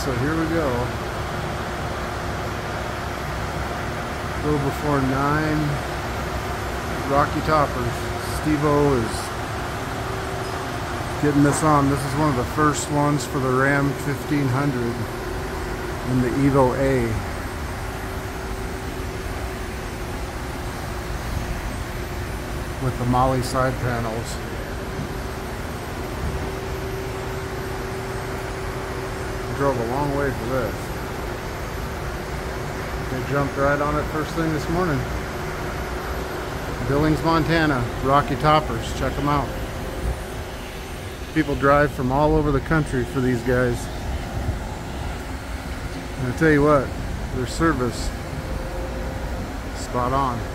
So here we go. A little before 9. Rocky Toppers. Steve-O is getting this on. This is one of the first ones for the Ram 1500 in the EVOa. With the Molly side panels. Drove a long way for this. They jumped right on it first thing this morning. Billings, Montana, Rocky Toppers, check them out. People drive from all over the country for these guys. And I tell you what, their service, spot on.